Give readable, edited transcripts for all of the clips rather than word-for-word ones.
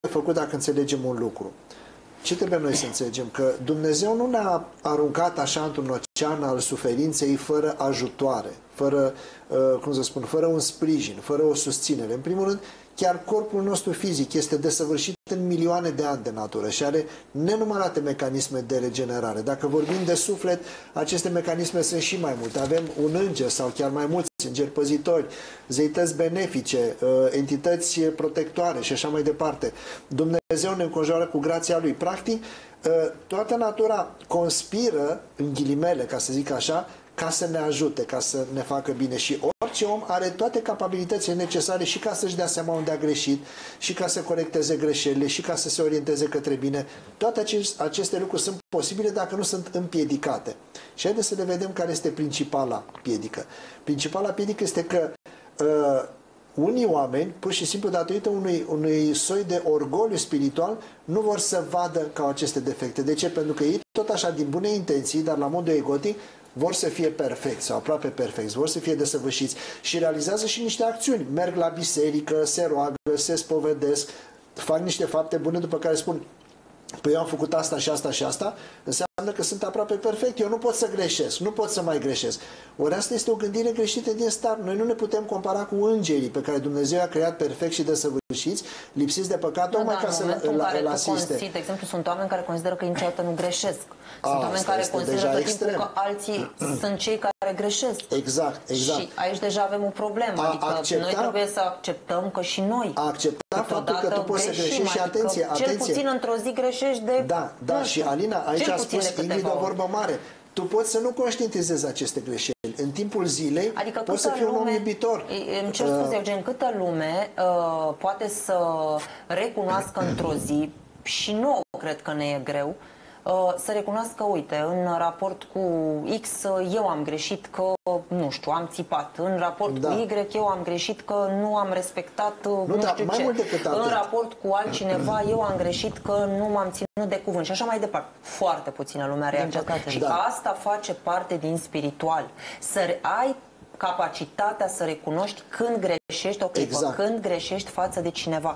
făcut dacă înțelegem un lucru. Ce trebuie noi să înțelegem? Că Dumnezeu nu ne-a aruncat așa într-un ocean al suferinței fără ajutoare, fără, cum să spun, fără un sprijin, fără o susținere. În primul rând, chiar corpul nostru fizic este desăvârșit în milioane de ani de natură și are nenumărate mecanisme de regenerare. Dacă vorbim de suflet, aceste mecanisme sunt și mai multe. Avem un înger sau chiar mai mulți îngeri păzitori, zeități benefice, entități protectoare și așa mai departe. Dumnezeu ne înconjoară cu grația Lui. Practic, toată natura conspiră, în ghilimele, ca să zic așa, ca să ne ajute, ca să ne facă bine. Și orice om are toate capabilitățile necesare și ca să-și dea seama unde a greșit, și ca să corecteze greșelile, și ca să se orienteze către bine. Toate aceste lucruri sunt posibile dacă nu sunt împiedicate. Și haideți să le vedem care este principala piedică. Principala piedică este că unii oameni, pur și simplu datorită unui soi de orgoliu spiritual, nu vor să vadă ca aceste defecte. De ce? Pentru că ei tot așa din bune intenții, dar la modul egotic, vor să fie perfecți sau aproape perfecți, vor să fie desăvârșiți și realizează și niște acțiuni. Merg la biserică, se roagă, se spovedesc, fac niște fapte bune, după care spun: păi eu am făcut asta și asta și asta, înseamnă că sunt aproape perfect, eu nu pot să greșesc, nu pot să mai greșesc. Ori asta este o gândire greșită din start. Noi nu ne putem compara cu îngerii pe care Dumnezeu i-a creat perfect și desăvârșiți, lipsiți de păcat, tocmai ca să îl asiste. De exemplu, sunt oameni care consideră că niciodată nu greșesc. Sunt oameni care consideră tot timpul că alții sunt cei care greșesc. Exact, exact. Și aici deja avem o problemă. Adică noi trebuie să acceptăm că și noi faptul că tu poți să greșești și atenție. Cel puțin într-o zi greșești de... Da, și Alina, aici a spus Ingrid o vorbă mare. Tu poți să nu conștientizezi aceste greșeli. În timpul zilei poți să fii un om iubitor. Îmi cer scuze, Eugen, câtă lume poate să recunoască într-o zi, și nouă cred că ne e greu, să recunoască, uite, în raport cu X eu am greșit că, nu știu, am țipat. În raport cu Y eu am greșit că nu am respectat nu știu ce. În raport cu altcineva eu am greșit că nu m-am ținut de cuvânt și așa mai departe. Foarte puțină lume are aceasta. Și asta face parte din spiritual. Să ai capacitatea să recunoști când greșești o clipă, când greșești față de cineva.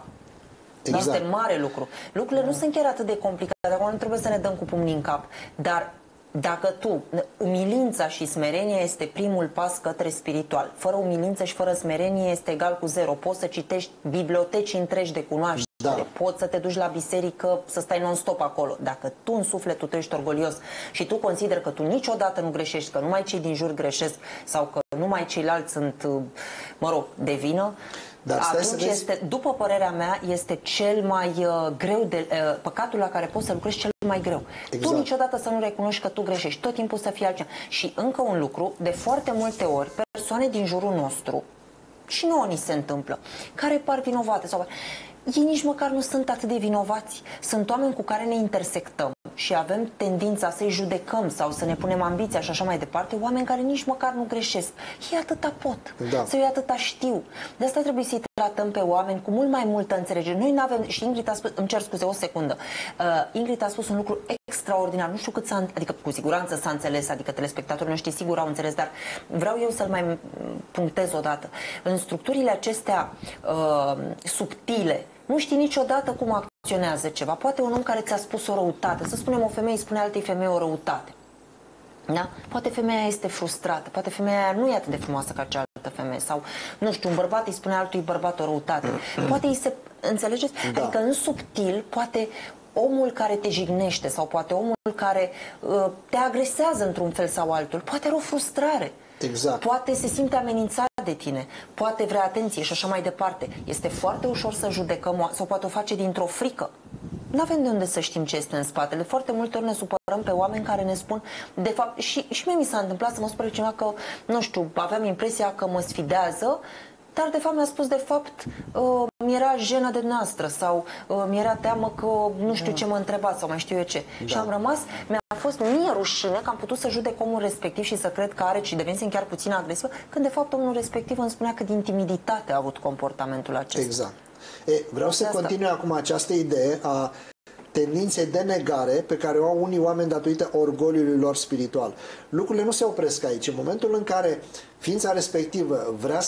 Este mare lucru. Lucrurile nu sunt chiar atât de complicate. Acum nu trebuie să ne dăm cu pumnii în cap. Dar dacă umilința și smerenia este primul pas către spiritual. Fără umilință și fără smerenie este egal cu zero. Poți să citești biblioteci întregi de cunoaștere. Poți să te duci la biserică, să stai non-stop acolo. Dacă tu în sufletul tău ești orgolios și tu consideri că tu niciodată nu greșești, că numai cei din jur greșesc sau că numai ceilalți sunt, mă rog, de vină, atunci este, după părerea mea, este cel mai greu, păcatul la care poți să lucrezi cel mai greu. Tu niciodată să nu recunoști că tu greșești, tot timpul să fii altcineva. Și încă un lucru, de foarte multe ori, persoane din jurul nostru, și nouă ni se întâmplă, care par vinovate sau... Ei nici măcar nu sunt atât de vinovați. Sunt oameni cu care ne intersectăm și avem tendința să-i judecăm sau să ne punem ambiția și așa mai departe, oameni care nici măcar nu greșesc. Ei atâta pot, sau ei atâta știu. De asta trebuie să-i tratăm pe oameni cu mult mai multă înțelegere. Noi n-avem, și Ingrid a spus, îmi cer scuze, o secundă, Ingrid a spus un lucru extraordinar, nu știu cât s-a, adică cu siguranță s-a înțeles, adică telespectatorii noștri sigur au înțeles, dar vreau eu să-l mai punctez o dată. În structurile acestea subtile, nu știi niciodată cum acționează ceva. Poate un om care ți-a spus o răutate, să spunem o femeie spune altei femei o răutate. Da? Poate femeia este frustrată, poate femeia nu e atât de frumoasă ca cealaltă femeie sau, nu știu, un bărbat îi spune altui bărbat o răutate. Poate îi se, înțelegeți? Adică în subtil, poate omul care te jignește sau poate omul care te agresează într-un fel sau altul, poate are o frustrare. Poate se simte amenințat de tine, poate vrea atenție și așa mai departe. Este foarte ușor să judecăm sau poate o face dintr-o frică. Nu avem de unde să știm ce este în spatele. Foarte multe ori ne supărăm pe oameni care ne spun, de fapt, și mie mi s-a întâmplat să mă supăr cineva că, nu știu, aveam impresia că mă sfidează, dar de fapt mi-a spus, de fapt, mi-era jenă de noastră sau mi-era teamă că nu știu ce mă întreba sau mai știu eu ce. Și am rămas, mi-a fost mie rușine că am putut să judec omul respectiv și să cred că are și devenisem chiar puțin agresivă, când de fapt omul respectiv îmi spunea că din timiditate a avut comportamentul acesta. Vreau să continui acum această idee a tendinței de negare pe care o au unii oameni datorită orgoliului lor spiritual. Lucrurile nu se opresc aici. În momentul în care ființa respectivă vrea să se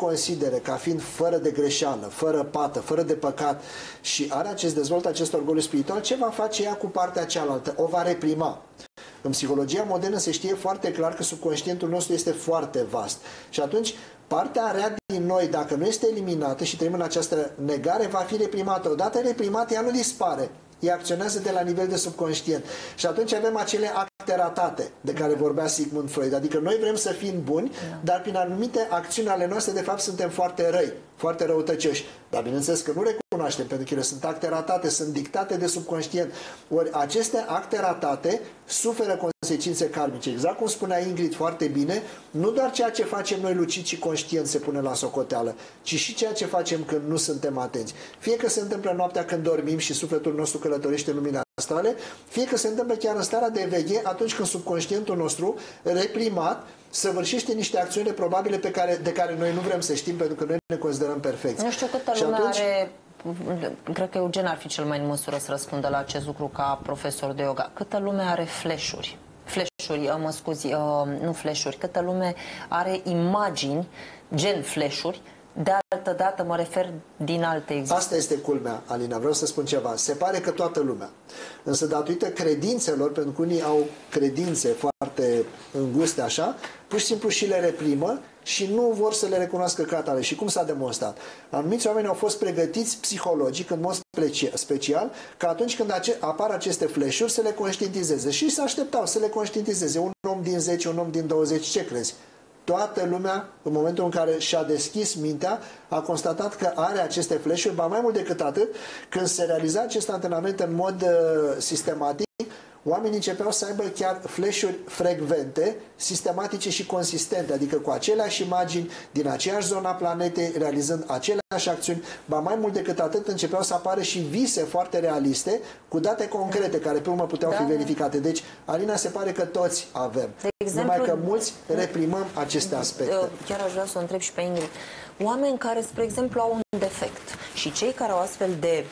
considere ca fiind fără de greșeală, fără pată, fără de păcat și dezvoltă acest orgoliu spiritual, ce va face ea cu partea cealaltă? O va reprima. În psihologia modernă se știe foarte clar că subconștientul nostru este foarte vast. Și atunci, partea rea din noi, dacă nu este eliminată și trăim în această negare, va fi reprimată. Odată reprimată, ea nu dispare. Ea acționează de la nivel de subconștient. Și atunci avem acele acte ratate de care vorbea Sigmund Freud. Adică noi vrem să fim buni, dar prin anumite acțiuni ale noastre, de fapt, suntem foarte răi, foarte răutăcioși. Dar bineînțeles că nu recunoaștem, pentru că ele sunt acte ratate, sunt dictate de subconștient. Ori aceste acte ratate suferă consecințe karmice. Exact cum spunea Ingrid foarte bine, nu doar ceea ce facem noi lucid și conștient se pune la socoteală, ci și ceea ce facem când nu suntem atenți. Fie că se întâmplă noaptea când dormim și sufletul nostru călătorește în lumina astrale, fie că se întâmplă chiar în starea de veche, atunci când subconștientul nostru, reprimat, săvârșește niște acțiuni probabile de care noi nu vrem să știm, pentru că noi ne considerăm perfecți. Nu știu câtă lume are... Cred că Eugen ar fi cel mai în măsură să răspundă la acest lucru ca profesor de yoga. Câtă lume are flash-uri? Mă scuzi, nu flash-uri. Câtă lume are imagini, gen flash-uri, de altă dată, mă refer din alte existențe. Asta este culmea, Alina, vreau să spun ceva. Se pare că toată lumea. Însă datorită credințelor, pentru că unii au credințe foarte înguste așa, pur și simplu și le reprimă și nu vor să le recunoască ca atare. Și cum s-a demonstrat? Anumiți oameni au fost pregătiți psihologic, în mod special, că atunci când apar aceste flash-uri să le conștientizeze. Și se așteptau să le conștientizeze. Un om din 10, un om din 20, ce crezi? Toată lumea, în momentul în care și-a deschis mintea, a constatat că are aceste flash-uri, ba mai mult decât atât, când se realiza acest antrenament în mod sistematic, oamenii începeau să aibă chiar flash-uri frecvente, sistematice și consistente, adică cu aceleași imagini, din aceeași zona planetei, realizând aceleași acțiuni, ba mai mult decât atât, începeau să apară și vise foarte realiste, cu date concrete, care pe urmă puteau fi verificate. Deci, Alina, se pare că toți avem. De exemplu, numai că mulți reprimăm aceste aspecte. Chiar aș vrea să o întreb și pe Ingrid. Oameni care, spre exemplu, au un defect și cei care au astfel de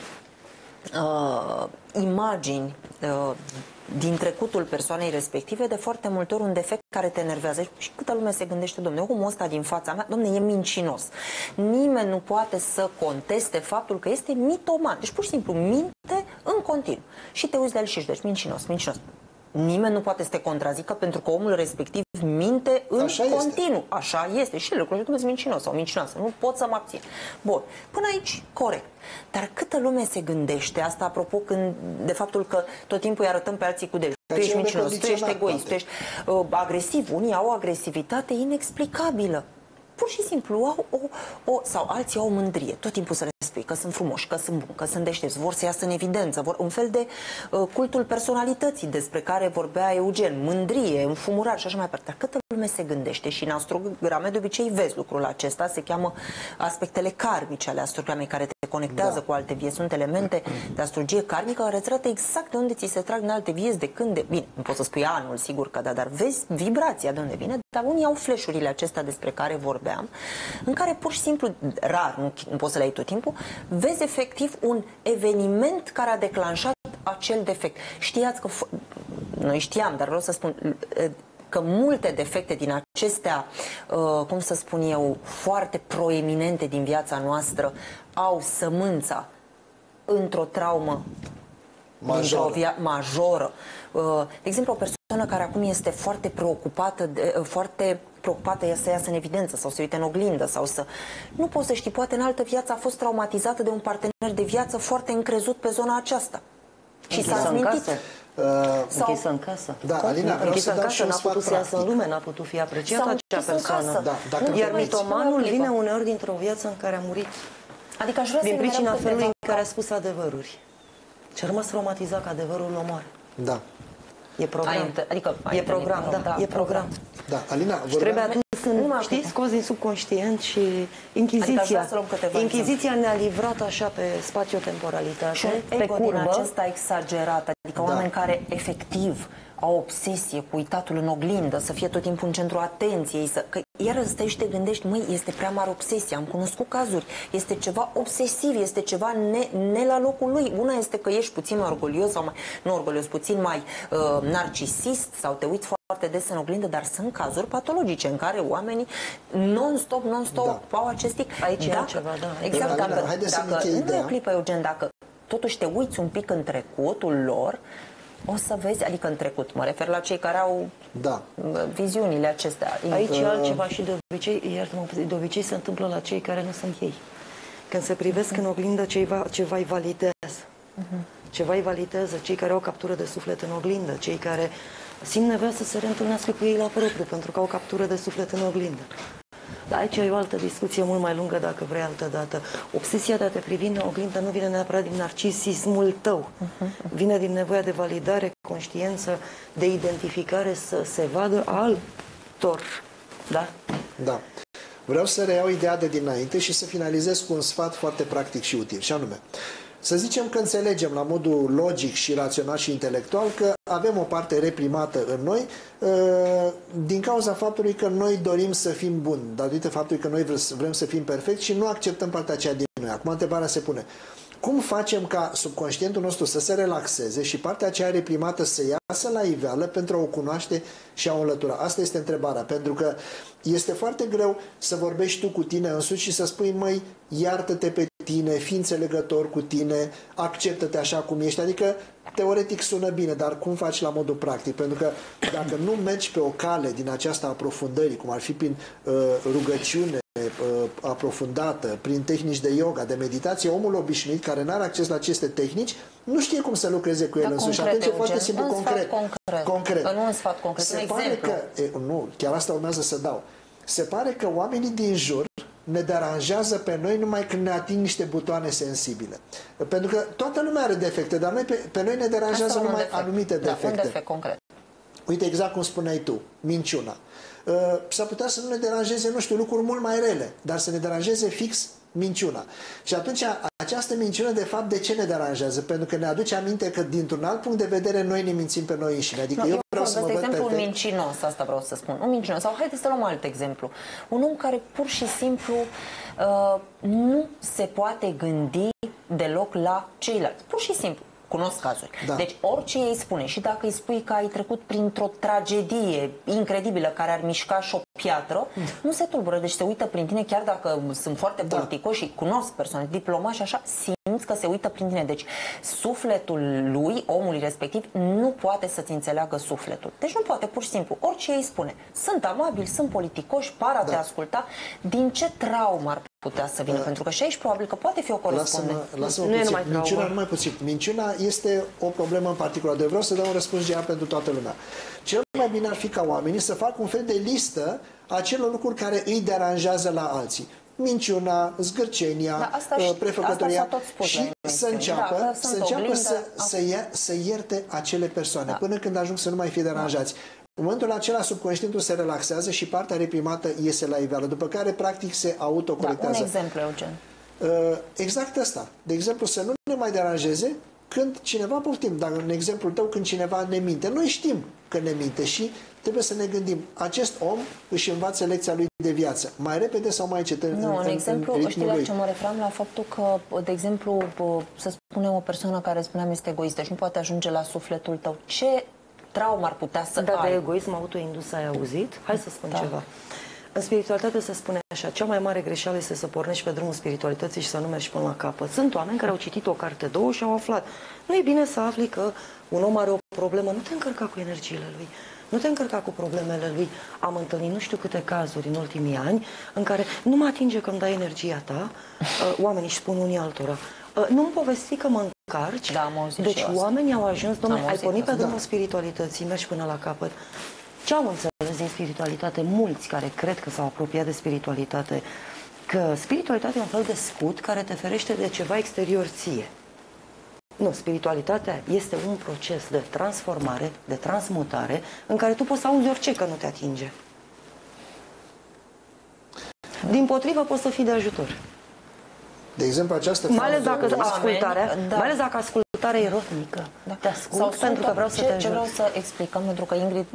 imagini din trecutul persoanei respective, de foarte multe ori un defect care te enervează. Și câtă lume se gândește, domne, omul ăsta din fața mea, domne, e mincinos. Nimeni nu poate să conteste faptul că este mitoman. Deci pur și simplu minte în continuu. Și te uiți de el și deci mincinos, mincinos. Nimeni nu poate să te contrazică pentru că omul respectiv minte în continuu. Așa este. Și lucrurile sunt mincinos sau mincinoasă. Nu pot să mă abțin. Bun. Până aici, corect. Dar câtă lume se gândește asta, apropo, de faptul că tot timpul îi arătăm pe alții cu degetul. Tu ești mincinos, tu ești egoist, tu ești agresiv. Unii au o agresivitate inexplicabilă. Pur și simplu au sau alții au o mândrie. Tot timpul să le spui că sunt frumoși, că sunt buni, că sunt deștepți, vor să iasă în evidență, un fel de cultul personalității despre care vorbea Eugen, mândrie, înfumurare și așa mai departe. Dar câtă lume se gândește și în astrograme de obicei vezi lucrul acesta, se cheamă aspectele karmice ale astrogramei care te conectează cu alte vieți. Sunt elemente de astrologie karmică care îți arată exact de unde ți se trag în alte vieți, de când, bine, nu poți să spui anul, sigur că da, dar vezi vibrația de unde vine, dar unii au flash-urile acestea despre care vorbeam, în care pur și simplu, rar, nu poți să le ai tot timpul, vezi efectiv un eveniment care a declanșat acel defect. Știați că, noi știam, dar vreau să spun că multe defecte din acestea, cum să spun eu, foarte proeminente din viața noastră, au sămânța într-o traumă majoră. De exemplu, o persoană care acum este foarte preocupată, să iasă în evidență sau să uite în oglindă sau să... Nu poți să știi, poate în altă viață a fost traumatizată de un partener de viață foarte încrezut pe zona aceasta. Și s-a smintit. Închisă în casă. Da, Alina, închisă în casă, n-a putut să iasă în lume, n-a putut fi apreciată acea persoană. Iar mitomanul vine uneori dintr-o viață în care a murit. Adică aș vrea din pricina felului în care a spus adevăruri. Și a rămas traumatizat că adevărul îl omoară. Da. E program. E program, da, e program. Da, Alina, și trebuie adus știi, scos din subconștient și Inchiziția. Inchiziția ne-a livrat așa pe spațio-temporalitate, și un ego din acesta exagerat, adică oameni care efectiv au obsesie cu uitatul în oglindă, să fie tot timpul în centrul atenției, că iar stai și te gândești, măi, este prea mare obsesie, am cunoscut cazuri, este ceva obsesiv, este ceva ne la locul lui. Una este că ești puțin mai orgolios sau mai, nu orgolios, puțin mai narcisist sau te uiți foarte des în oglindă, dar sunt cazuri patologice în care oamenii non-stop au acest tic. Aici e altceva, da. Exact, dacă nu e o clipă, Eugen, dacă totuși te uiți un pic în trecutul lor, o să vezi, adică în trecut, mă refer la cei care au viziunile acestea. Aici e altceva și de obicei, iartă-mă, de obicei se întâmplă la cei care nu sunt ei. Când se privesc în oglindă, ceva îi validează. Ceva îi validează, cei care au captură de suflet în oglindă, cei care simt nevoia să se reîntâlnească cu ei la propriu, pentru că au captură de suflet în oglindă. Dar aici e o altă discuție mult mai lungă, dacă vrei altă dată. Obsesia de a te privi în oglindă nu vine neapărat din narcisismul tău. Vine din nevoia de validare, conștiință, de identificare, să se vadă altor. Da? Da. Vreau să reiau ideea de dinainte și să finalizez cu un sfat foarte practic și util, și anume, să zicem că înțelegem la modul logic și rațional și intelectual că avem o parte reprimată în noi din cauza faptului că noi dorim să fim buni, datorită faptului că noi vrem să fim perfecti și nu acceptăm partea aceea din noi. Acum întrebarea se pune: cum facem ca subconștientul nostru să se relaxeze și partea aceea reprimată să iasă la iveală pentru a o cunoaște și a o înlătura? Asta este întrebarea, pentru că este foarte greu să vorbești tu cu tine însuți și să spui: măi, iartă-te pe tine, fii înțelegător cu tine, acceptă-te așa cum ești. Adică, teoretic sună bine, dar cum faci la modul practic? Pentru că dacă nu mergi pe o cale din această aprofundării, cum ar fi prin rugăciune aprofundată, prin tehnici de yoga, de meditație, omul obișnuit care nu are acces la aceste tehnici nu știe cum să lucreze cu el însuși. Și atunci e foarte simplu, concret. Nu un sfat concret, un exemplu. Nu, chiar asta urmează să dau. Se pare că oamenii din jur ne deranjează pe noi numai când ne ating niște butoane sensibile. Pentru că toată lumea are defecte, dar pe noi ne deranjează numai anumite defecte. Un defect concret. Uite, exact cum spuneai tu, minciuna. S-ar putea să nu ne deranjeze, nu știu, lucruri mult mai rele, dar să ne deranjeze fix minciuna. Și atunci, această minciună, de fapt, de ce ne deranjează? Pentru că ne aduce aminte că, dintr-un alt punct de vedere, noi ne mințim pe noi înșine. Adică eu vreau să mă văd perfect. Un mincinos, asta vreau să spun. Un mincinos. Sau haideți să luăm alt exemplu. Un om care pur și simplu nu se poate gândi deloc la ceilalți. Pur și simplu. Cunosc cazuri. Da. Deci orice îi spune, și dacă îi spui că ai trecut printr-o tragedie incredibilă care ar mișca și o piatră, nu se tulbură, deci se uită prin tine, chiar dacă sunt foarte politicoși și cunosc persoane, diplomați și așa, simți că se uită prin tine. Deci sufletul lui, omului respectiv, nu poate să-ți înțeleagă sufletul. Deci nu poate, pur și simplu. Orice îi spune. Sunt amabili, sunt politicoși, par a te asculta. Din ce traumă ar putea să vină? Pentru că și aici probabil că poate fi o corespondență. Lasă-mă puțin. Minciuna numai puțin. Minciuna este o problemă în particular. De vreau să dau un răspuns general pentru toată lumea. Cel mai bine ar fi ca oamenii să facă un fel de listă a celor lucruri care îi deranjează la alții. Minciuna, zgârcenia, prefăcătoria și să înceapă, să ierte acele persoane până când ajung să nu mai fie deranjați. În momentul acela, subconștientul se relaxează și partea reprimată iese la iveală, după care, practic, se autocorectează. Un exemplu, Eugen. Exact asta. De exemplu, să nu ne mai deranjeze când cineva, poftim, dar în exemplul tău, când cineva ne minte. Noi știm că ne minte și trebuie să ne gândim, acest om își învață lecția lui de viață, mai repede sau mai încet în Nu, în exemplu, știi la ce mă referam? La faptul că, de exemplu, să spunem o persoană care, spuneam, este egoistă și nu poate ajunge la sufletul tău. Ce traumă ar putea să ai? De egoism autoindus ai auzit? Hai să spun ceva. În spiritualitate se spune așa: cea mai mare greșeală este să pornești pe drumul spiritualității și să nu mergi până la capăt. Sunt oameni care au citit o carte, două și au aflat. Nu e bine să afli că un om are o problemă, nu te încărca cu energiile lui, nu te încărca cu problemele lui. Am întâlnit nu știu câte cazuri în ultimii ani în care nu mă atinge când dai energia ta, oamenii își spun unii altora. Nu-mi povesti că mă încarci. Deci oamenii au ajuns, domnule, ai pornit pe drumul spiritualității, mergi până la capăt. Ce au înțeles din spiritualitate mulți care cred că s-au apropiat de spiritualitate? Că spiritualitatea e un fel de scut care te ferește de ceva exterior ție. Nu, spiritualitatea este un proces de transformare, de transmutare, în care tu poți să auzi orice că nu te atinge. Dimpotrivă, poți să fii de ajutor. De exemplu, această mai ales dacă formă de ascultarea, da. mai ales dacă ascultarea e rotnică. Da. Te ascult pentru că vreau să te ce ajut. vreau să explicăm, pentru că Ingrid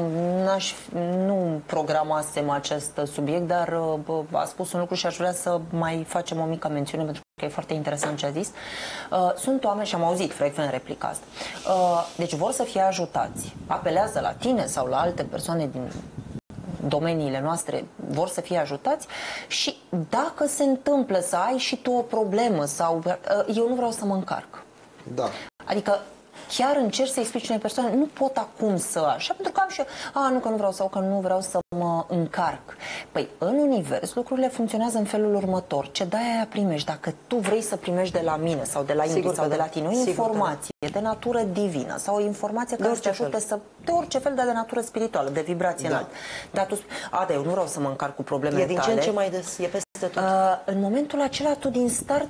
nu programasem acest subiect, dar a spus un lucru și aș vrea să mai facem o mică mențiune, pentru că e foarte interesant ce a zis. Sunt oameni, și am auzit frecvent replica asta, deci vor să fie ajutați, apelează la tine sau la alte persoane din domeniile noastre, vor să fie ajutați și dacă se întâmplă să ai și tu o problemă sau eu nu vreau să mă încarc. Da. Adică chiar încerci să explici unei persoane, nu pot acum să așa, pentru că am și eu, nu că nu vreau sau că nu vreau să mă încarc. Păi în univers lucrurile funcționează în felul următor. Ce dai aia primești. Dacă tu vrei să primești de la mine sau de la Ingrid sau de la tine o informație de natură divină sau o informație care să te ajute să, de orice fel, de natură spirituală, de vibrație înaltă. Dar tu spui, dar eu nu vreau să mă încarc cu problemele tale. E din ce în ce mai des, e peste tot. În momentul acela tu din start,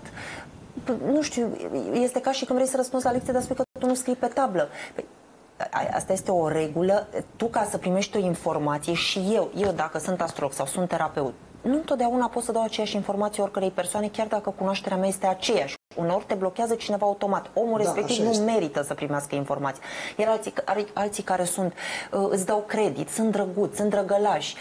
nu știu, este ca și când vrei să răspunzi la lecție, dar spui că tu nu scrii pe tablă. Păi, asta este o regulă. Tu, ca să primești o informație, și eu dacă sunt astrolog sau sunt terapeut, nu întotdeauna pot să dau aceeași informație oricărei persoane, chiar dacă cunoașterea mea este aceeași. Uneori te blochează cineva automat. Omul respectiv nu merită să primească informații. Iar alții care sunt, îți dau credit, sunt drăguți, sunt drăgălași.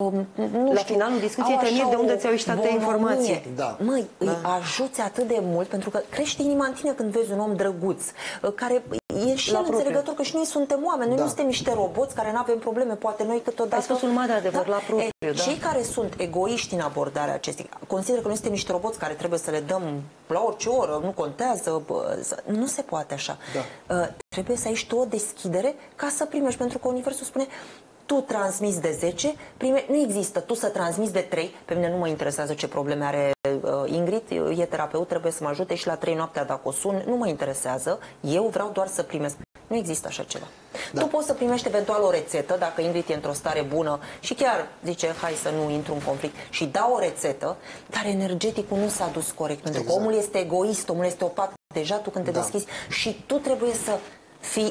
La finalul discuției te miri de unde ți-au ieșit atâtea informații. Da. Măi, îi ajuți atât de mult, pentru că crește inima în tine când vezi un om drăguț, care e și el înțelegător că și noi suntem oameni, noi nu suntem niște roboți care nu avem probleme, poate noi câteodată... Ai spus un mare adevăr la propriu, Cei care sunt egoiști în abordarea acestei, consider că noi suntem niște roboți care trebuie să le dăm la orice oră, nu contează, nu se poate așa. Trebuie să ai și tu o deschidere ca să primești, pentru că universul spune tu transmiți de 10, nu există tu să transmiți de 3, pe mine nu mă interesează ce probleme are Ingrid, e terapeut, trebuie să mă ajute și la 3 noaptea dacă o sun, nu mă interesează, eu vreau doar să primesc. Nu există așa ceva. Tu poți să primești eventual o rețetă, dacă Ingrid e într-o stare bună și chiar zice, hai să nu intru în conflict, și dau o rețetă, dar energeticul nu s-a dus corect, pentru că omul este egoist, omul este opat, deja tu când te deschizi și tu trebuie să fii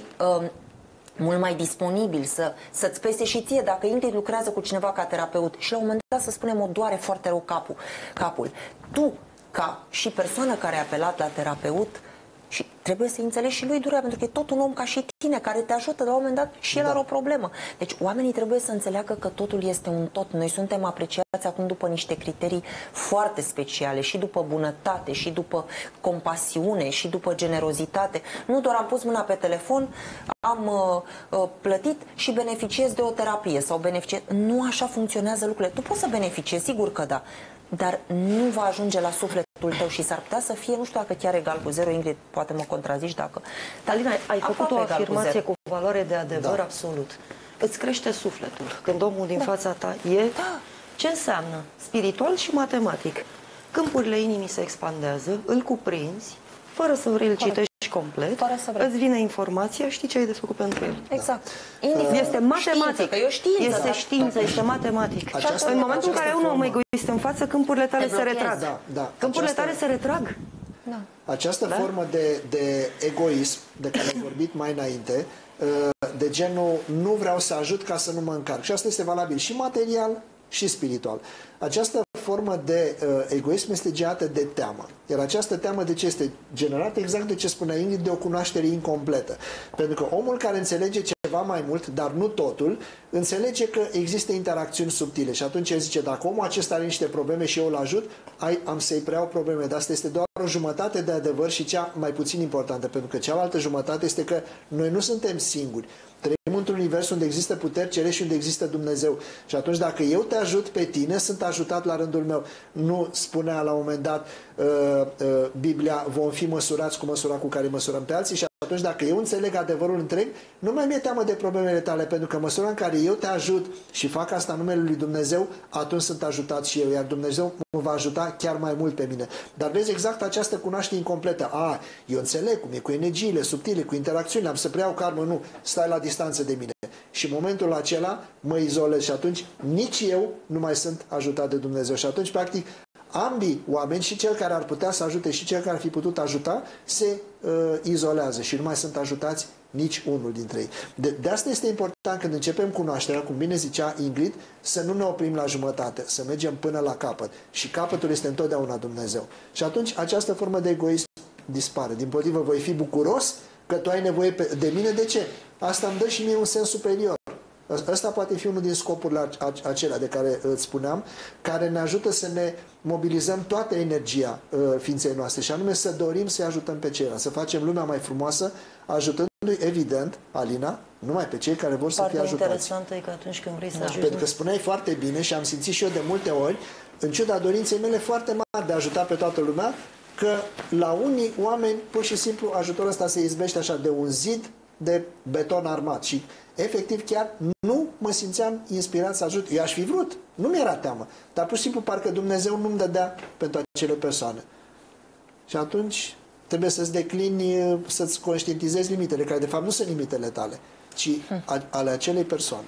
mult mai disponibil, să-ți pese și ție. Dacă Ingrid lucrează cu cineva ca terapeut și la un moment dat, să spunem, o doare foarte rău capul, tu, ca și persoană care a apelat la terapeut, și trebuie să înțelegi și lui durerea, pentru că e tot un om ca și tine, care te ajută de la un moment dat și el are o problemă. Deci oamenii trebuie să înțeleagă că totul este un tot. Noi suntem apreciați acum după niște criterii foarte speciale, și după bunătate, și după compasiune, și după generozitate. Nu doar am pus mâna pe telefon, am plătit și beneficiez de o terapie sau beneficiez. Nu așa funcționează lucrurile. Tu poți să beneficiezi, sigur că da, dar nu va ajunge la sufletul tău și s-ar putea să fie, nu știu dacă chiar egal cu 0, Ingrid, poate mă contrazici dacă... Alina, ai făcut o afirmație cu valoare de adevăr absolut. Îți crește sufletul când omul din fața ta e... Ce înseamnă? Spiritual și matematic. Câmpurile inimii se expandează, îl cuprinzi, fără să vrei, îl citești complet, îți vine informația, știi ce ai de făcut pentru el. Exact. Este matematic. E o știință, este știință, este matematic. În momentul în care ai un om egoist în față, câmpurile tale se retrag. Câmpurile tale se retrag. Această formă de egoism de care am vorbit mai înainte, de genul nu vreau să ajut ca să nu mă încarc. Și asta este valabil și material și spiritual. Această formă de egoism este generată de teamă. Iar această teamă de ce este generată? Exact de ce spunea Ingrid, de o cunoaștere incompletă. Pentru că omul care înțelege ceva mai mult, dar nu totul, înțelege că există interacțiuni subtile. Și atunci el zice, dacă omul acesta are niște probleme și eu îl ajut, am să-i preiau probleme. Dar asta este doar o jumătate de adevăr și cea mai puțin importantă. Pentru că cealaltă jumătate este că noi nu suntem singuri. Trăim într-un univers unde există puteri cerești și unde există Dumnezeu. Și atunci dacă eu te ajut pe tine, sunt ajutat la rândul meu. Nu spunea la un moment dat Biblia, vom fi măsurați cu măsura cu care măsurăm pe alții. Și atunci dacă eu înțeleg adevărul întreg, nu mai mi-e teamă de problemele tale, pentru că măsura în care eu te ajut și fac asta în numele lui Dumnezeu, atunci sunt ajutat și eu, iar Dumnezeu mă va ajuta chiar mai mult pe mine. Dar vezi exact această cunoaștere incompletă. Eu înțeleg cum e cu energiile subtile, cu interacțiunile, am să preiau karmă, nu, stai la distanță de mine. Și în momentul acela mă izolez și atunci nici eu nu mai sunt ajutat de Dumnezeu. Și atunci, practic, ambii oameni, și cel care ar putea să ajute și cel care ar fi putut ajuta, se izolează și nu mai sunt ajutați nici unul dintre ei. De asta este important când începem cunoașterea, cum bine zicea Ingrid, să nu ne oprim la jumătate, să mergem până la capăt. Și capătul este întotdeauna Dumnezeu. Și atunci această formă de egoism dispare. Dimpotrivă, voi fi bucuros că tu ai nevoie de mine. De ce? Asta îmi dă și mie un sens superior. Ăsta poate fi unul din scopurile acelea de care îți spuneam, care ne ajută să ne mobilizăm toată energia ființei noastre și anume să dorim să-i ajutăm pe ceilalți, să facem lumea mai frumoasă, ajutându-i, evident, Alina, numai pe cei care vor să fie ajutați. Interesant e că atunci când vrei să ajuți... Pentru că spuneai foarte bine și am simțit și eu de multe ori, în ciuda dorinței mele foarte mari de a ajuta pe toată lumea, că la unii oameni, pur și simplu, ajutorul ăsta se izbește așa de un zid de beton armat și efectiv chiar nu mă simțeam inspirat să ajut. Eu aș fi vrut, nu mi-era teamă, dar pur și simplu parcă Dumnezeu nu-mi dădea pentru acele persoane. Și atunci trebuie să-ți declini, să-ți conștientizezi limitele, care de fapt nu sunt limitele tale, ci ale acelei persoane.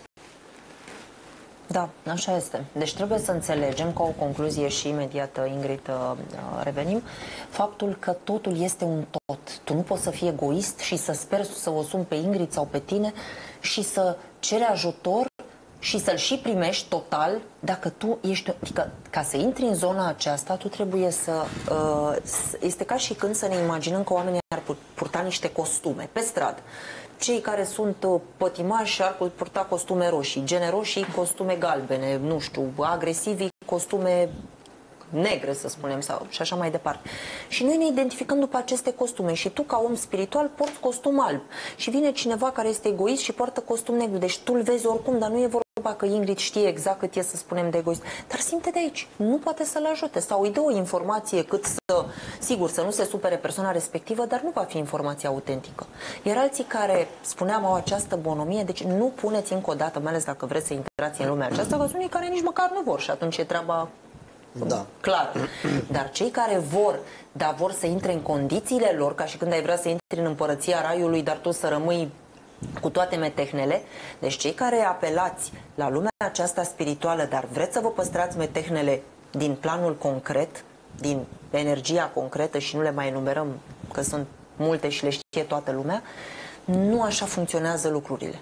Da, așa este. Deci trebuie să înțelegem, ca o concluzie și imediat, Ingrid, revenim, faptul că totul este un tot. Tu nu poți să fii egoist și să speri să o suni pe Ingrid sau pe tine și să ceri ajutor și să-l și primești total dacă tu ești... Adică, ca să intri în zona aceasta, tu trebuie să... este ca și când să ne imaginăm că oamenii ar purta niște costume pe stradă. Cei care sunt pătimași ar purta costume roșii, generoșii costume galbene, nu știu, agresivi costume negre, să spunem, sau și așa mai departe. Și noi ne identificăm după aceste costume și tu, ca om spiritual, porți costum alb. Și vine cineva care este egoist și poartă costum negru. Deci tu îl vezi oricum, dar nu e vorba că Ingrid știe exact cât e, să spunem, de egoist. Dar simte de aici. Nu poate să-l ajute sau îi dă o informație cât să, sigur, să nu se supere persoana respectivă, dar nu va fi informație autentică. Iar alții care, spuneam, au această bonomie, deci nu puneți încă o dată, mai ales dacă vreți să intrați în lumea aceasta, că sunt unii care nici măcar nu vor și atunci e treaba... Da. Clar. Dar cei care vor, dar vor să intre în condițiile lor, ca și când ai vrea să intri în împărăția raiului, dar tu să rămâi cu toate metehnele, deci cei care apelați la lumea aceasta spirituală, dar vreți să vă păstrați metehnele din planul concret, din energia concretă și nu le mai enumerăm, că sunt multe și le știe toată lumea, nu așa funcționează lucrurile.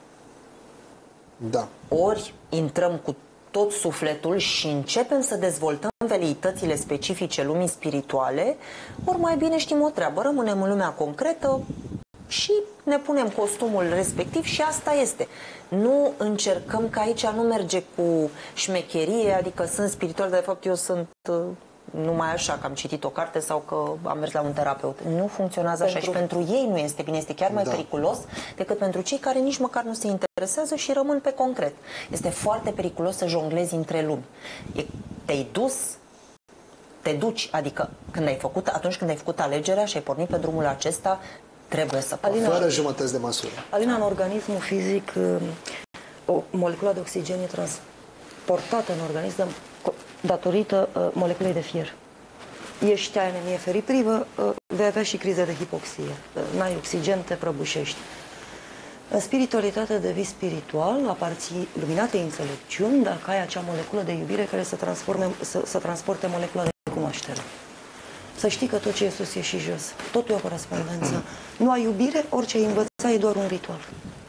Da. Ori intrăm cu tot sufletul și începem să dezvoltăm veleitățile specifice lumii spirituale, ori mai bine știm o treabă, rămânem în lumea concretă și ne punem costumul respectiv și asta este. Nu încercăm, că aici nu merge cu șmecherie, adică sunt spiritual, dar de fapt eu sunt numai așa, că am citit o carte sau că am mers la un terapeut. Nu funcționează așa și pentru ei nu este bine, este chiar mai periculos decât pentru cei care nici măcar nu se interesează și rămân pe concret. Este foarte periculos să jonglezi între lumi. Te-ai dus, te duci, adică atunci când ai făcut alegerea și ai pornit pe drumul acesta, trebuie să poți. Fără jumătăți de măsură. Alina, în organismul fizic, o moleculă de oxigen e transportată în organism datorită moleculei de fier. Ești anemie feriprivă, vei avea și crize de hipoxie. N-ai oxigen, te prăbușești. În spiritualitate devii spiritual, aparții luminatei înțelepciuni dacă ai acea moleculă de iubire care să transporte molecula de cunoaștere. Să știi că tot ce e sus e și jos. Totul e o corespondență. Nu ai iubire, orice ai învăța e doar un ritual.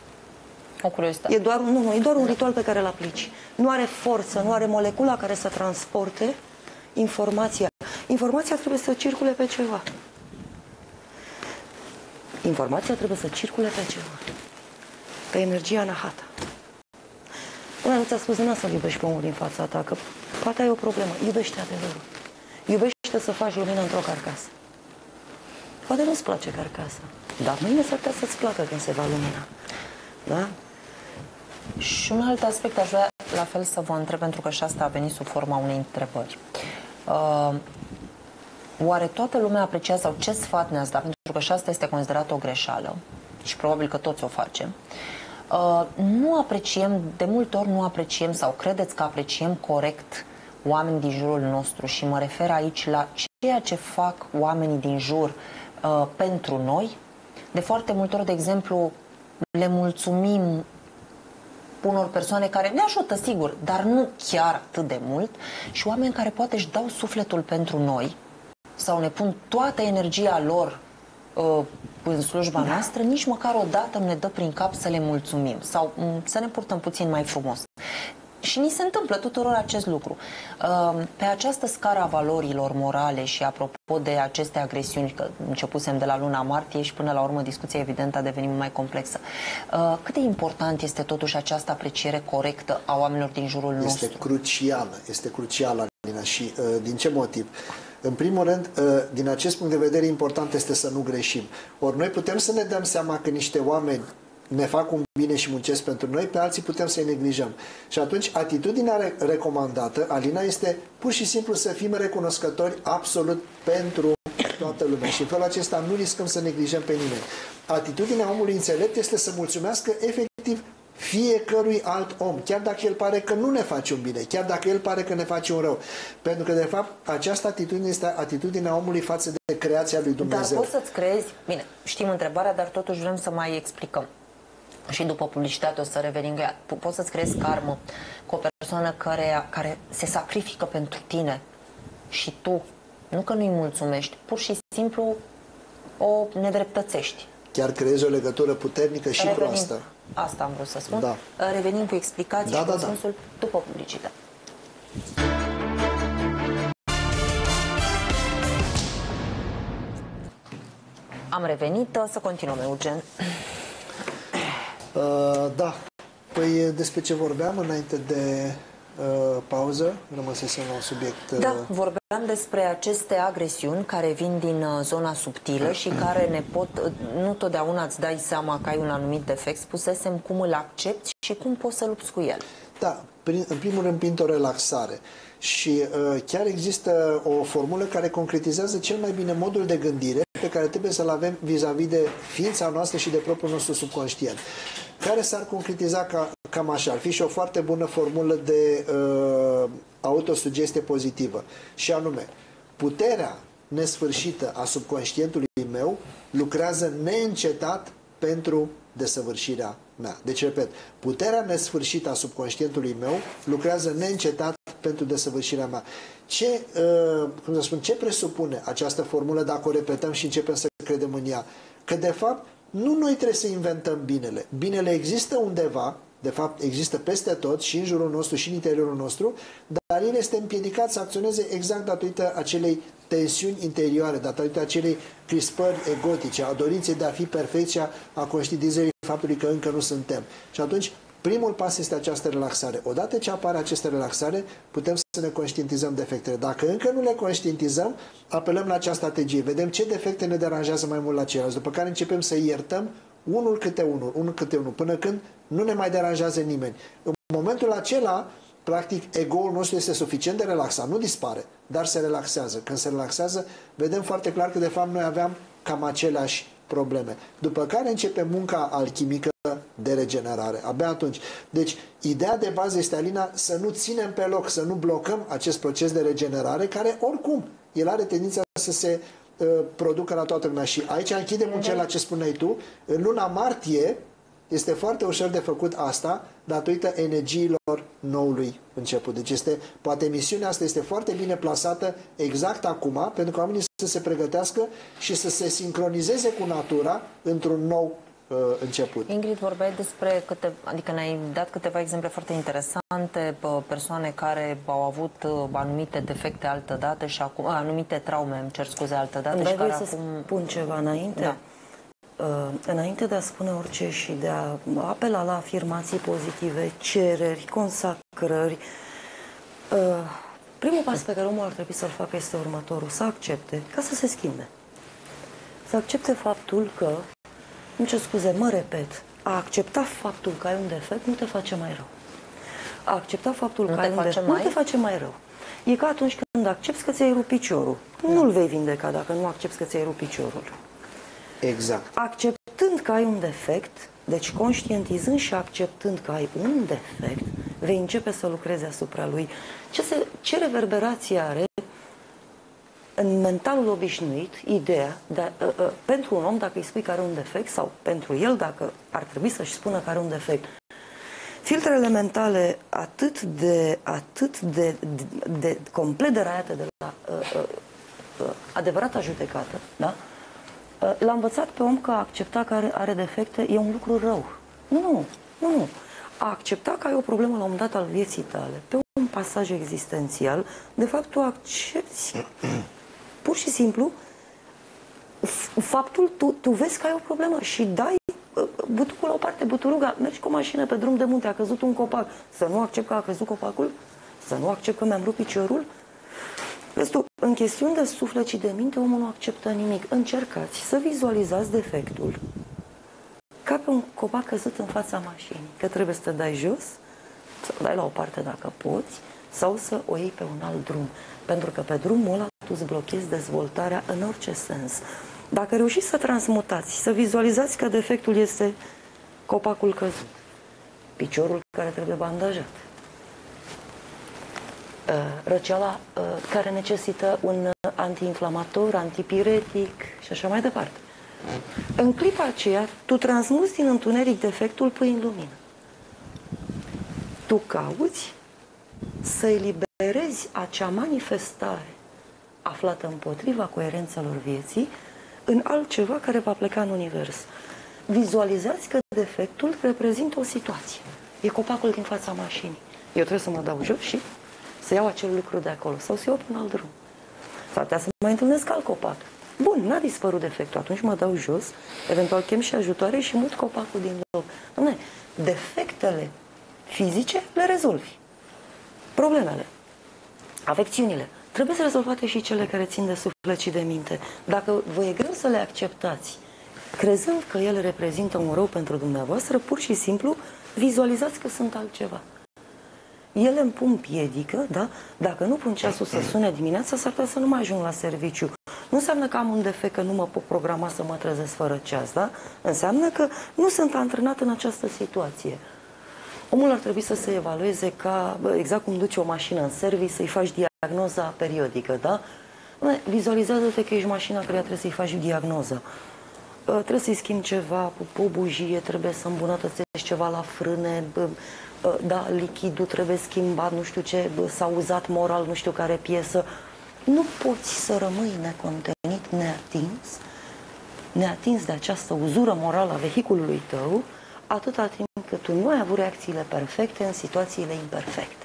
O curiozitate. E doar un ritual pe care îl aplici. Nu are forță, nu are molecula care să transporte informația. Informația trebuie să circule pe ceva. Informația trebuie să circule pe ceva. Pe energia anahata. Până nu ți-a spus nu să-l iubești pe omul din fața ta, că poate ai o problemă. Iubește adevărul. Iubește să faci lumină într-o carcasă. Poate nu-ți place carcasa, dar mâine s-ar putea să-ți placă când se va lumina. Da? Și un alt aspect aș vrea la fel să vă întreb, pentru că și asta a venit sub forma unei întrebări. Oare toată lumea apreciază, sau ce sfat ne-ați dat? Pentru că și asta este considerată o greșeală și probabil că toți o facem. Nu apreciem, de multe ori nu apreciem, sau credeți că apreciem corect oameni din jurul nostru, și mă refer aici la ceea ce fac oamenii din jur pentru noi. De foarte multe ori, de exemplu, le mulțumim unor persoane care ne ajută, sigur, dar nu chiar atât de mult, și oameni care poate își dau sufletul pentru noi sau ne pun toată energia lor în slujba noastră, nici măcar o dată ne dă prin cap să le mulțumim sau să ne purtăm puțin mai frumos. Și ni se întâmplă tuturor acest lucru. Pe această scară a valorilor morale și apropo de aceste agresiuni, că începusem de la luna martie și până la urmă discuția evident a devenit mai complexă, cât de important este totuși această apreciere corectă a oamenilor din jurul nostru? Este crucială, Alina, și din ce motiv? În primul rând, din acest punct de vedere, important este să nu greșim. Ori noi putem să ne dăm seama că niște oameni ne fac un bine și muncesc pentru noi, pe alții putem să-i neglijăm. Și atunci, atitudinea recomandată, Alina, este pur și simplu să fim recunoscători absolut pentru toată lumea. Și în felul acesta nu riscăm să neglijăm pe nimeni. Atitudinea omului înțelept este să mulțumească efectiv fiecărui alt om, chiar dacă el pare că nu ne face un bine, chiar dacă el pare că ne face un rău. Pentru că, de fapt, această atitudine este atitudinea omului față de creația lui Dumnezeu. Dar poți să-ți creezi, bine, știm întrebarea, dar totuși vrem să mai explicăm. Și după publicitate o să revenim la ea. Poți să-ți creezi karmă cu o persoană care se sacrifică pentru tine și tu, nu că nu-i mulțumești, pur și simplu o nedreptățești. Chiar creezi o legătură puternică și proastă. Asta am vrut să spun. Da. Revenim cu explicații și răspunsul după publicitate. Am revenit, să continuăm, Eugen. Da. Păi despre ce vorbeam înainte de pauză? Rămăsesem la un subiect... Da, vorbeam despre aceste agresiuni care vin din zona subtilă și care ne pot... Nu totdeauna îți dai seama că ai un anumit defect, spusesem cum îl accepti și cum poți să lupți cu el. Da, în primul rând printr-o relaxare. Și chiar există o formulă care concretizează cel mai bine modul de gândire pe care trebuie să-l avem vis-a-vis de ființa noastră și de propriul nostru subconștient. Care s-ar concretiza cam așa. Ar fi și o foarte bună formulă de autosugestie pozitivă. Și anume, puterea nesfârșită a subconștientului meu lucrează neîncetat pentru desăvârșirea mea. Deci, repet, puterea nesfârșită a subconștientului meu lucrează neîncetat pentru desăvârșirea mea. Ce presupune această formulă dacă o repetăm și începem să credem în ea? Că, de fapt, nu noi trebuie să inventăm binele. Binele există undeva, de fapt există peste tot, și în jurul nostru și în interiorul nostru, dar el este împiedicat să acționeze exact datorită acelei tensiuni interioare, datorită acelei crispări egotice, a dorinței de a fi perfect și a conștientizării faptului că încă nu suntem. Și atunci, primul pas este această relaxare. Odată ce apare această relaxare, putem să ne conștientizăm defectele. Dacă încă nu le conștientizăm, apelăm la această strategie. Vedem ce defecte ne deranjează mai mult la ceilalți, după care începem să iertăm unul câte unul, până când nu ne mai deranjează nimeni. În momentul acela, practic, ego-ul nostru este suficient de relaxat, nu dispare, dar se relaxează. Când se relaxează, vedem foarte clar că, de fapt, noi aveam cam aceleași probleme. După care începe munca alchimică de regenerare. Abia atunci. Deci, ideea de bază este, Alina, să nu ținem pe loc, să nu blocăm acest proces de regenerare, care, oricum, el are tendința să se producă la toată lumea. Și aici închidem un cer la ce spuneai tu. În luna martie este foarte ușor de făcut asta datorită energiilor noului început. Deci poate emisiunea asta este foarte bine plasată exact acum, pentru că oamenii să se pregătească și să se sincronizeze cu natura într-un nou început. Ingrid, vorbeai despre adică ne-ai dat câteva exemple foarte interesante, persoane care au avut anumite defecte altădată și acum anumite traume, îmi cer scuze, altădată. Dar vrei să spun ceva înainte? Da. Înainte de a spune orice și de a apela la afirmații pozitive, cereri, consacrări, primul pas pe care omul ar trebui să-l facă este următorul: să accepte, ca să se schimbe. Să accepte faptul că, îmi cer scuze, mă repet, a accepta faptul că ai un defect nu te face mai rău. A accepta faptul că ai un defect nu te face mai rău. E ca atunci când accepti că ți-ai rupt piciorul. Nu-l vei vindeca dacă nu accepti că ți-ai rupt piciorul. Exact. Acceptând că ai un defect, deci conștientizând și acceptând că ai un defect, vei începe să lucrezi asupra lui. Ce reverberație are în mentalul obișnuit ideea pentru un om, dacă îi spui că are un defect, sau pentru el dacă ar trebui să-și spună că are un defect, filtrele mentale atât de complet deraiate de la adevărata judecată, da? L-a învățat pe om că a accepta că are defecte e un lucru rău. Nu. A accepta că ai o problemă la un moment dat al vieții tale, pe un pasaj existențial, de fapt tu accepti pur și simplu faptul, tu vezi că ai o problemă și dai butucul la o parte, buturuga, mergi cu o mașină pe drum de munte, a căzut un copac, să nu accept că a căzut copacul? Să nu accept că mi-am rupt piciorul? Vezi tu, în chestiuni de suflet și de minte, omul nu acceptă nimic. Încercați să vizualizați defectul ca pe un copac căzut în fața mașinii, că trebuie să te dai jos, să o dai la o parte dacă poți, sau să o iei pe un alt drum. Pentru că pe drumul ăla tu îți blochezi dezvoltarea în orice sens. Dacă reușiți să transmutați, să vizualizați că defectul este copacul căzut, piciorul care trebuie bandajat, răceala care necesită un antiinflamator, antipiretic și așa mai departe. În clipa aceea, tu transmuți din întuneric defectul prin lumină. Tu cauți să eliberezi acea manifestare aflată împotriva coerențelor vieții în altceva care va pleca în univers. Vizualizați că defectul reprezintă o situație. E copacul din fața mașinii. Eu trebuie să mă dau jos și să iau acel lucru de acolo sau să iau pe un alt drum. S-ar putea să mai întâlnesc alt copac. Bun, n-a dispărut defectul, atunci mă dau jos, eventual chem și ajutoare și mut copacul din loc. Doamne, defectele fizice le rezolvi. Problemele, afecțiunile, trebuie să rezolvate și cele care țin de suflet și de minte. Dacă vă e greu să le acceptați, crezând că ele reprezintă un rău pentru dumneavoastră, pur și simplu vizualizați că sunt altceva. Ele îmi pun piedică, da? Dacă nu pun ceasul să sune dimineața, s-ar putea să nu mai ajung la serviciu. Nu înseamnă că am un defect, că nu mă pot programa să mă trezesc fără ceas, da? Înseamnă că nu sunt antrenat în această situație. Omul ar trebui să se evalueze ca, exact cum duce o mașină în serviciu, să-i faci diagnoza periodică, da? Vizualizează-te că ești mașina care trebuie să-i faci diagnoza. Trebuie să-i schimbi ceva, o bujie, trebuie să îmbunătățești ceva la frâne, da, lichidul trebuie schimbat, nu știu ce, s-a uzat moral, nu știu care piesă. Nu poți să rămâi necontenit, neatins de această uzură morală a vehiculului tău, atâta timp cât tu nu ai avut reacțiile perfecte în situațiile imperfecte.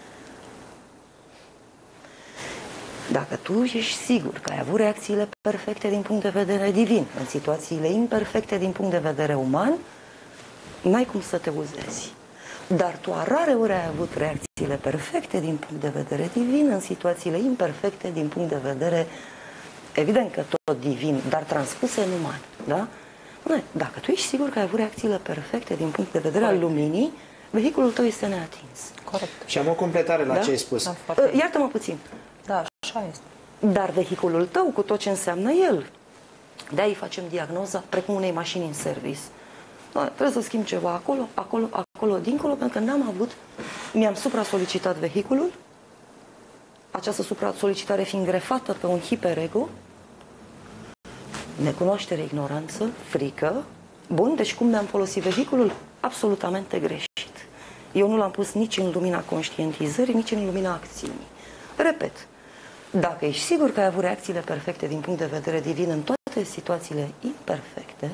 Dacă tu ești sigur că ai avut reacțiile perfecte din punct de vedere divin, în situațiile imperfecte din punct de vedere uman, n-ai cum să te uzezi. Dar tu rare ori ai avut reacțiile perfecte din punct de vedere divin în situațiile imperfecte din punct de vedere, evident că tot divin, dar transpuse în uman. Da? Dacă tu ești sigur că ai avut reacțiile perfecte din punct de vedere al luminii, vehiculul tău este neatins. Corect. Și am o completare la ce ai spus. Da, iartă-mă puțin. Da, așa este. Dar vehiculul tău, cu tot ce înseamnă el, de-aia îi facem diagnoza precum unei mașini în service. Trebuie să schimb ceva acolo, dincolo, pentru că mi-am supra-solicitat vehiculul, această supra-solicitare fiind grefată pe un hiperego, necunoaștere, ignoranță, frică. Bun, deci cum mi-am folosit vehiculul? Absolutamente greșit. Eu nu l-am pus nici în lumina conștientizării, nici în lumina acțiunii. Repet, dacă ești sigur că ai avut reacțiile perfecte din punct de vedere divin în toate situațiile imperfecte,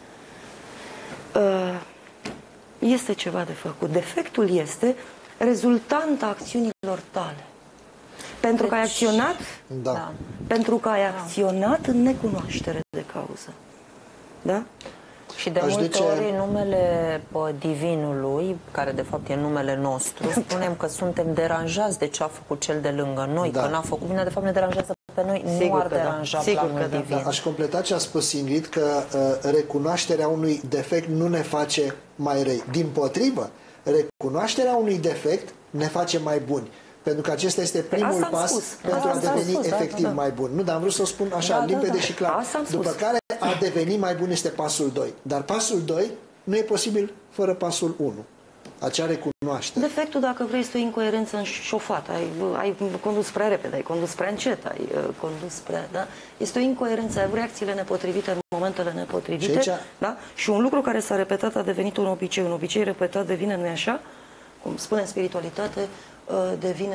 este ceva de făcut. Defectul este rezultanta acțiunilor tale. Pentru că ai acționat, pentru că ai acționat în necunoaștere de cauză. Da? Și de multe ori numele divinului, care de fapt e numele nostru, spunem că suntem deranjați de ce a făcut cel de lângă noi, că n-a făcut bine, de fapt ne deranjează pe noi, nu ar deranja planul divin. Da. Aș completa ce a spus Ingrid, că recunoașterea unui defect nu ne face mai răi. Dimpotrivă, recunoașterea unui defect ne face mai buni. Pentru că acesta este primul pas pentru a deveni efectiv mai bun. Nu, dar am vrut să o spun așa, limpede și clar. După care a deveni mai bun este pasul 2. Dar pasul 2 nu e posibil fără pasul 1. Acea recunoaștere. Defectul, dacă vrei, este o incoerență în șofat. Ai condus prea repede, ai condus prea încet, ai condus prea... Da? Este o incoerență, ai avut reacțiile nepotrivite în momentele nepotrivite. Și un lucru care s-a repetat a devenit un obicei. Un obicei repetat devine, nu-i așa? cum spune în spiritualitate, devine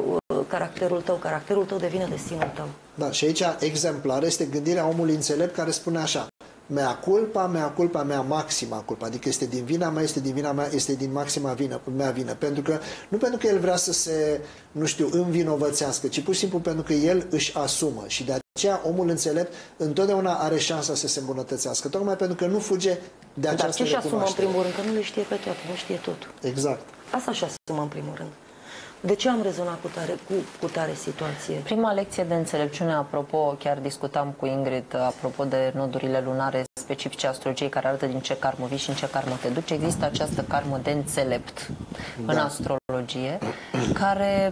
caracterul tău devine destinul tău. Da, și aici exemplar este gândirea omului înțelept care spune așa: mea culpa, mea maxima culpa. Adică este din vina mea, este din vina mea, este din maxima mea vină. Pentru că, nu pentru că el vrea să se, nu știu, învinovățească, ci pur și simplu pentru că el își asumă. Și de aceea omul înțelept întotdeauna are șansa să se îmbunătățească. Tocmai pentru că nu fuge de această recunoaștere. Dar ce-și asumă în primul rând? Că nu le știe pe toate, nu știe totul. Exact. Asta și asumă în primul rând. De ce am rezonat cu tare situație? Prima lecție de înțelepciune, apropo, chiar discutam cu Ingrid, apropo de nodurile lunare specifice astrologiei care arată din ce karmă vii și în ce karmă te duci. Există această karmă de înțelept în astrologie, care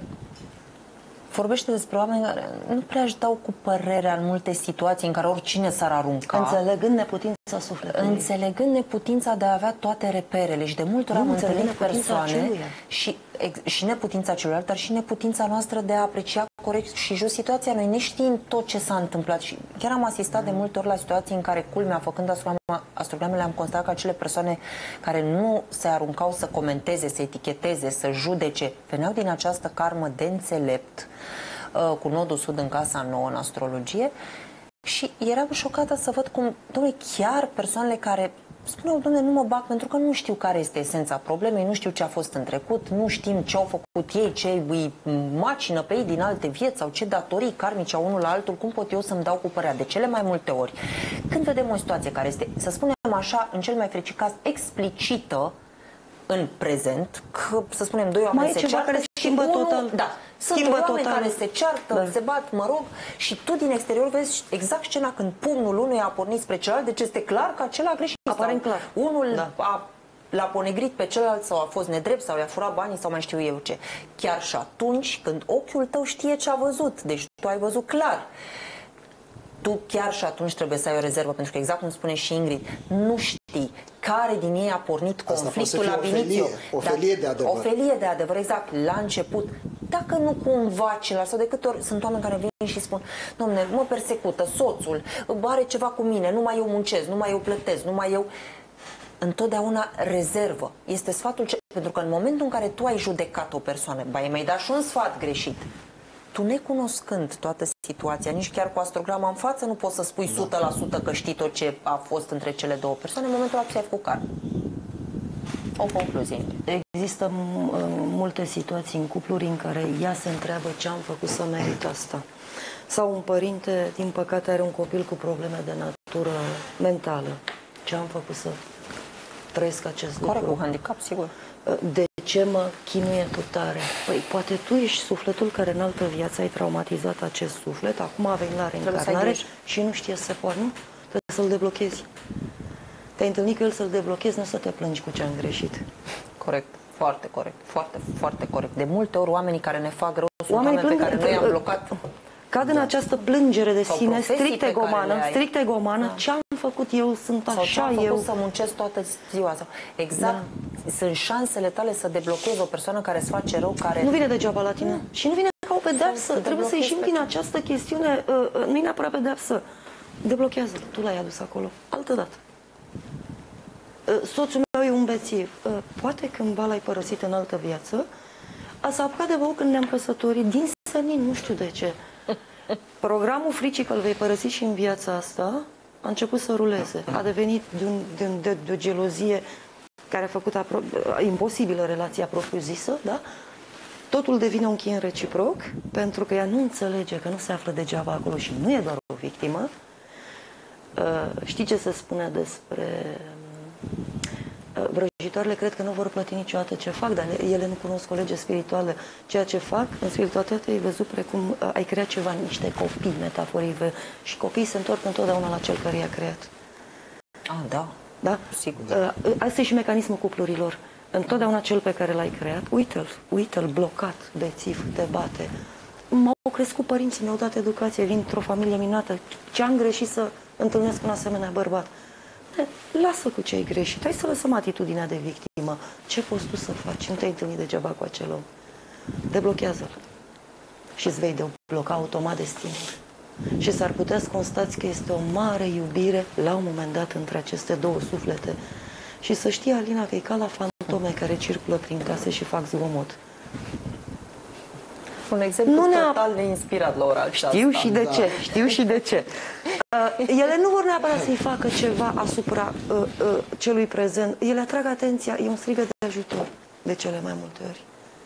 vorbește despre oameni care nu prea își dau cu părerea în multe situații în care oricine s-ar arunca. Înțelegând neputința sufletului. Înțelegând neputința de a avea toate reperele. Și de multe ori am întâlnit persoane și neputința celuilalt, dar și neputința noastră de a aprecia corect și just situația, noi neștiind tot ce s-a întâmplat. Și chiar am asistat de multe ori la situații în care, culmea, făcând astrogramele, am constatat că acele persoane care nu se aruncau să comenteze, să eticheteze, să judece, veneau din această karmă de înțelept, cu nodul sud în casa nouă în astrologie, și eram șocată să văd cum, dom'le, chiar persoanele care spuneau: dom'le, nu mă bag pentru că nu știu care este esența problemei, nu știu ce a fost în trecut, nu știm ce au făcut ei, ce îi macină pe ei din alte vieți sau ce datorii karmice au unul la altul, cum pot eu să-mi dau cu părerea? De cele mai multe ori, când vedem o situație care este, să spunem așa, în cel mai fericit caz, explicită în prezent, că, să spunem, doi oameni se ceartă care schimbă total. Da, sunt oameni care se ceartă, se bat, mă rog, și tu din exterior vezi exact scena când pumnul unui a pornit spre celălalt, deci este clar că acela a greșit. Aparent clar. Unul l-a ponegrit pe celălalt sau a fost nedrept sau i-a furat banii sau mai știu eu ce. Chiar și atunci când ochiul tău știe ce a văzut, deci tu ai văzut clar, tu chiar și atunci trebuie să ai o rezervă, pentru că, exact cum spune și Ingrid, nu știi care din ei a pornit conflictul la inițiu. O felie de adevăr. O felie de adevăr, exact, la început. Dacă nu cumva celălalt, sau de câte ori sunt oameni care vin și spun: dom'le, mă persecută soțul, are ceva cu mine, numai eu muncesc, numai eu plătesc, numai eu... Întotdeauna rezervă. Este sfatul pentru că în momentul în care tu ai judecat o persoană, mi-ai dat și un sfat greșit, tu, necunoscând toată situația, nici chiar cu astrograma în față, nu poți să spui 100% că știi tot ce a fost între cele două persoane. În momentul ăla ți-ai făcut karmă. O concluzie. Există multe situații în cupluri în care ea se întreabă ce am făcut să merit asta. Sau un părinte, din păcate, are un copil cu probleme de natură mentală. Ce am făcut să trăiesc acest lucru? Corect, cu handicap, sigur. De ce mă chinuie cu tare? Păi poate tu ești sufletul care în altă viață ai traumatizat acest suflet, acum a venit la reîncarnare și nu știe să se poată, nu? Trebuie să-l deblochezi. Te-ai întâlnit cu el, să-l deblochezi, nu să te plângi cu ce am greșit. Corect, foarte corect, foarte, foarte corect. De multe ori oamenii care ne fac rău sunt oameni pe care noi am blocat. Cad în această plângere de sine, strict egomană, ce am făcut eu, sunt așa eu. Sau ce am făcut să muncesc toată ziua. Sau, exact, sunt șansele tale să deblochezi o persoană care îți face rău, care... Nu vine degeaba la tine. Și nu vine ca o pedeapsă. Trebuie să ieșim din această chestiune, nu e neapărat pedeapsă. Deblochează, tu l-ai adus acolo, altădată. Soțul meu e un bețiv. Poate cândva l-ai părăsit în altă viață, s-a apucat de băut când ne-am căsătorit, din sănin, nu știu de ce. Programul fricii că îl vei părăsi și în viața asta a început să ruleze. A devenit de o gelozie care a făcut imposibilă relația propriu-zisă, da? Totul devine un chin reciproc, pentru că ea nu înțelege că nu se află degeaba acolo și nu e doar o victimă. Știi ce se spune despre vrăjitoarele? Cred că nu vor plăti niciodată ce fac, dar ele nu cunosc o lege spirituală. Ceea ce fac, în spiritualitate, ai văzut precum ai creat ceva, niște copii, metaforic, și copiii se întorc întotdeauna la cel care i-a creat. Da. Da? Sigur. Asta e și mecanismul cuplurilor. Întotdeauna cel pe care l-ai creat, uite-l blocat, bețiv, te bate. M-au crescut părinții, mi-au dat educație, vin într-o familie minunată. Ce am greșit să întâlnesc un asemenea bărbat? Lasă cu ce ai greșit, hai să lăsăm atitudinea de victimă. Ce poți tu să faci? Nu te-ai întâlnit degeaba cu acel om. Deblochează-l și îți vei debloca automat destinul. Și s-ar putea să constați că este o mare iubire la un moment dat între aceste două suflete. Și să știi, Alina, că e ca la fantome care circulă prin case și fac zgomot. Un exemplu total neinspirat la ora aceasta. Știu și de ce, știu și de ce. Ele nu vor neapărat să-i facă ceva asupra celui prezent. Ele atrag atenția, e un strigăt de ajutor de cele mai multe ori.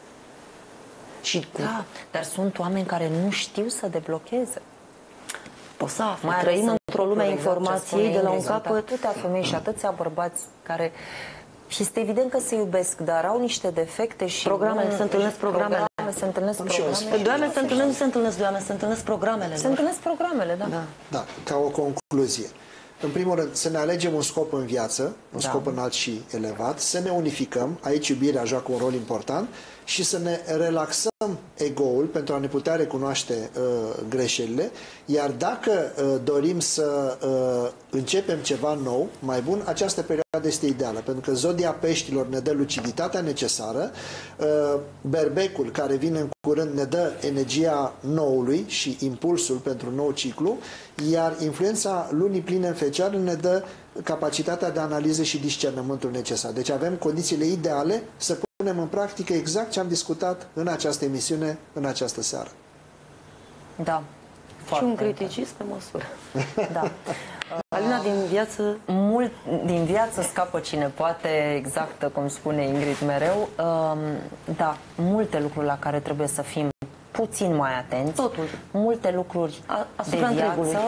Și da, dar sunt oameni care nu știu să deblocheze. O să afli. Trăim într-o lume a informației de la un capăt. Atâtea femei și atâția bărbați care... Și este evident că se iubesc, dar au niște defecte și... Programele, se întâlnesc programele. Se întâlnesc programele. Doi oameni se întâlnesc, nu se întâlnesc doi oameni, se întâlnesc programele. Se întâlnesc programele, da. Da, ca o concluzie. În primul rând, să ne alegem un scop în viață, un scop înalt și elevat, să ne unificăm, aici iubirea joacă un rol important, și să ne relaxăm ego-ul pentru a ne putea recunoaște greșelile, iar dacă dorim să începem ceva nou, mai bun, această perioadă este ideală, pentru că zodia peștilor ne dă luciditatea necesară, berbecul care vine în curând ne dă energia noului și impulsul pentru nou ciclu, iar influența lunii pline în fecioară ne dă capacitatea de analiză și discernământul necesar. Deci avem condițiile ideale să punem în practică exact ce am discutat în această emisiune, în această seară. Da. Și un criticism pe măsură. Da. Alina, din viață... Mult din viață scapă cine poate, exact cum spune Ingrid mereu. Da, multe lucruri la care trebuie să fim puțin mai atenți. Totul. Multe lucruri de viață.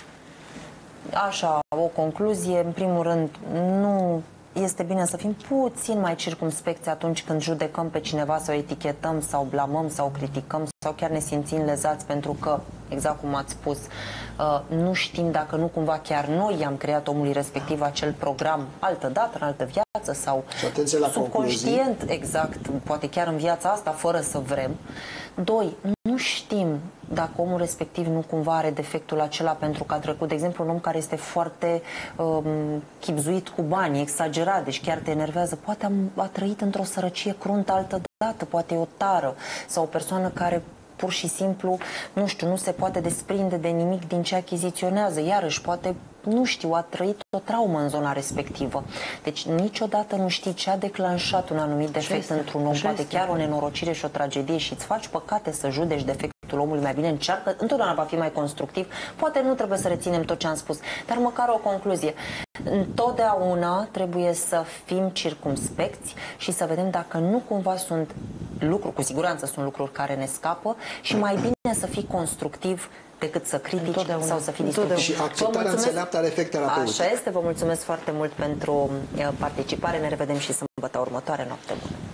Așa, o concluzie, în primul rând, nu este bine să fim puțin mai circumspecți atunci când judecăm pe cineva sau etichetăm sau blamăm sau criticăm sau chiar ne simțim lezați pentru că, exact cum ați spus, nu știm dacă nu cumva chiar noi i-am creat omului respectiv acel program altă dată, în altă viață sau subconștient, exact, poate chiar în viața asta, fără să vrem. 2. Nu știm dacă omul respectiv nu cumva are defectul acela pentru că a trecut, de exemplu, un om care este foarte chibzuit cu bani, exagerat, deci chiar te enervează, poate a trăit într-o sărăcie cruntă altă dată, poate e o tară sau o persoană care pur și simplu, nu știu, nu se poate desprinde de nimic din ce achiziționează, iarăși poate, nu știu, a trăit o traumă în zona respectivă. Deci niciodată nu știi ce a declanșat un anumit defect într-un om, poate chiar o nenorocire și o tragedie și îți faci păcate să judeci defectul omului, mai bine încearcă, întotdeauna va fi mai constructiv, poate nu trebuie să reținem tot ce am spus, dar măcar o concluzie. Întotdeauna trebuie să fim circumspecți și să vedem dacă nu cumva sunt lucruri, cu siguranță sunt lucruri care ne scapă și mai bine să fii constructiv decât să critici sau să fii destructiv. Și acceptarea înțeleaptă are efect terapeutic. Așa este, vă mulțumesc foarte mult pentru participare, ne revedem și sâmbătă următoare, noapte bună.